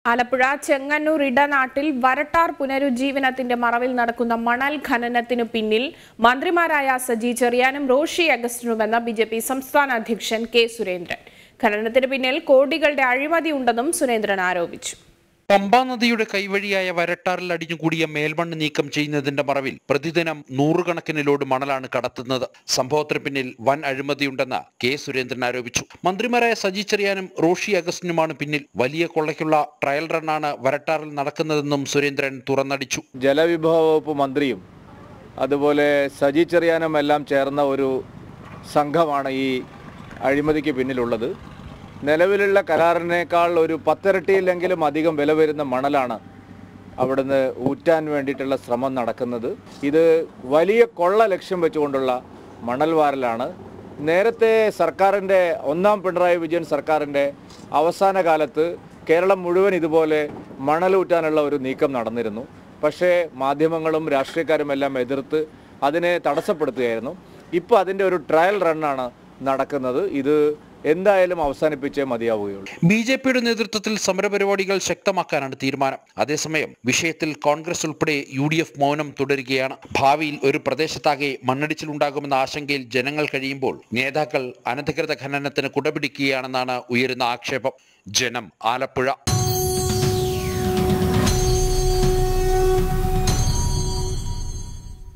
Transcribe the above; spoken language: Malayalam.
ആലപ്പുഴ ചെങ്ങന്നൂർ ഇടനാട്ടിൽ വരട്ടാർ പുനരുജ്ജീവനത്തിന്റെ മറവിൽ നടക്കുന്ന മണൽ ഖനനത്തിനു പിന്നിൽ മന്ത്രിമാരായ സജി ചെറിയാനും റോഷി അഗസ്റ്റിനുമെന്ന് ബിജെപി സംസ്ഥാന അധ്യക്ഷൻ കെ സുരേന്ദ്രൻ. ഖനനത്തിന് പിന്നിൽ കോടികളുടെ അഴിമതി ഉണ്ടെന്നും സുരേന്ദ്രൻ ആരോപിച്ചു. പമ്പാ നദിയുടെ കൈവഴിയായ വരട്ടാറിൽ അടിഞ്ഞുകൂടിയ മേൽമണ്ണ് നീക്കം ചെയ്യുന്നതിന്റെ മറവിൽ പ്രതിദിനം നൂറുകണക്കിന് ലോഡ് മണലാണ് കടത്തുന്നത്. സംഭവത്തിന് പിന്നിൽ വൻ അഴിമതിയുണ്ടെന്ന് കെ സുരേന്ദ്രൻ ആരോപിച്ചു. മന്ത്രിമാരായ സജി ചെറിയാനും റോഷി അഗസ്റ്റിനുമാണ് പിന്നിൽ. വലിയ കൊള്ളയ്ക്കുള്ള ട്രയൽ റണ്ണാണ് വരട്ടാറിൽ നടക്കുന്നതെന്നും സുരേന്ദ്രൻ തുറന്നടിച്ചു. ജലവിഭവ വകുപ്പ് മന്ത്രിയും അതുപോലെ സജി ചെറിയാനും എല്ലാം ചേർന്ന ഒരു സംഘമാണ് ഈ അഴിമതിക്ക് പിന്നിലുള്ളത്. നിലവിലുള്ള കരാറിനേക്കാൾ ഒരു 10 ഇരട്ടിയിലെങ്കിലും അധികം വില വരുന്ന മണലാണ് അവിടുന്ന് ഊറ്റാൻ വേണ്ടിയിട്ടുള്ള ശ്രമം നടക്കുന്നത്. ഇത് വലിയ കൊള്ള ലക്ഷ്യം വെച്ചുകൊണ്ടുള്ള മണൽ വാരലാണ്. നേരത്തെ സർക്കാരിൻ്റെ പിണറായി വിജയൻ സർക്കാരിൻ്റെ അവസാന കാലത്ത് കേരളം മുഴുവൻ ഇതുപോലെ മണലൂറ്റാനുള്ള ഒരു നീക്കം നടന്നിരുന്നു. പക്ഷേ മാധ്യമങ്ങളും രാഷ്ട്രീയക്കാരും എല്ലാം എതിർത്ത് അതിനെ തടസ്സപ്പെടുത്തുകയായിരുന്നു. ഇപ്പോൾ അതിൻ്റെ ഒരു ട്രയൽ റണ്ണാണ് നടക്കുന്നത്. ഇത് എന്തായാലും അവസാനിപ്പിച്ചേ മതിയാവുകയുള്ളൂ. ബിജെപിയുടെ നേതൃത്വത്തിൽ സമരപരിപാടികൾ ശക്തമാക്കാനാണ് തീരുമാനം. അതേസമയം വിഷയത്തിൽ കോൺഗ്രസ് ഉൾപ്പെടെ UDF മൗനം തുടരുകയാണ്. ഭാവിയിൽ ഒരു പ്രദേശത്താകെ മണ്ണിടിച്ചിലുണ്ടാകുമെന്ന ആശങ്കയിൽ ജനങ്ങൾ കഴിയുമ്പോൾ നേതാക്കൾ അനധികൃത ഖനനത്തിന് കുടപിടിക്കുകയാണെന്നാണ് ഉയരുന്ന ആക്ഷേപം. ജനം, ആലപ്പുഴ.